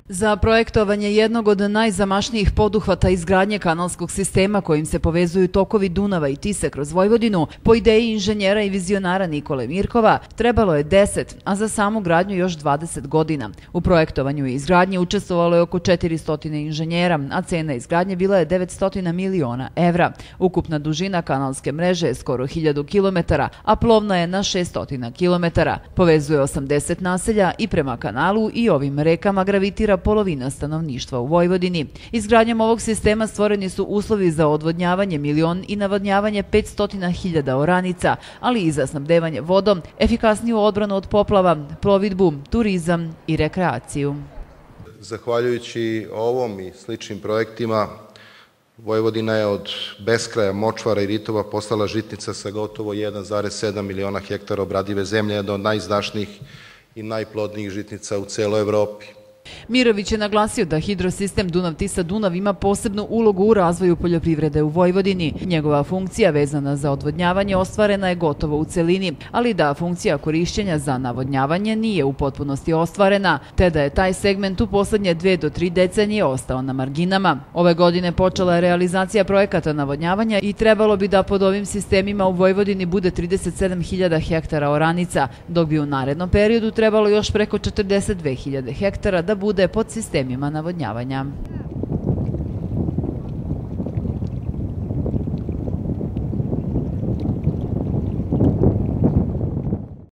Za projektovanje jednog od najzamašnijih poduhvata izgradnje kanalskog sistema kojim se povezuju tokovi Dunava i Tise kroz Vojvodinu, po ideji inženjera i vizionara Nikole Mirkova, trebalo je 10, a za samu gradnju još 20 godina. U projektovanju i izgradnji učestvovalo je oko 400 inženjera, a cena izgradnje bila je 900 miliona evra. Ukupna dužina kanalske mreže je skoro 1000 km, a plovna je na 600 km. Povezuje 80 naselja i prema kanalu i ovim rekama gravitira polovina stanovništva u Vojvodini. Izgradnjom ovog sistema stvoreni su uslovi za odvodnjavanje 1.000.000 i navodnjavanje 500.000 oranica, ali i za snabdevanje vodom, efikasniju odbranu od poplava, plovidbu, turizam i rekreaciju. Zahvaljujući ovom i sličnim projektima, Vojvodina je od beskraja močvara i ritova postala žitnica sa gotovo 1,7 miliona hektara obradive zemlje, jedna od najizdašnijih i najplodnijih žitnica u celoj Evropi. Mirović je naglasio da hidrosistem Dunav-Tisa-Dunav ima posebnu ulogu u razvoju poljoprivrede u Vojvodini. Njegova funkcija vezana za odvodnjavanje ostvarena je gotovo u celini, ali da funkcija korišćenja za navodnjavanje nije u potpunosti ostvarena, te da je taj segment u poslednje 2 do 3 decenije ostao na marginama. Ove godine počela je realizacija projekata navodnjavanja i trebalo bi da pod ovim sistemima u Vojvodini bude 37.000 hektara oranica, dok bi u narednom periodu trebalo još preko 42.000 hektara da bude pod sistemima navodnjavanja.